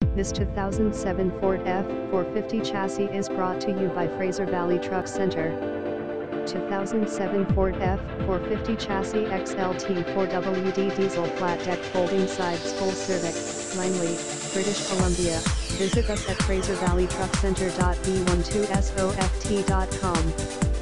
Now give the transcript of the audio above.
This 2007 Ford F-450 chassis is brought to you by Fraservalley Truck Center. 2007 Ford F-450 chassis XLT 4WD diesel flat deck folding sides full SERVIC, Langley, British Columbia. Visit us at fraservalleytruckcenter.b12soft.com.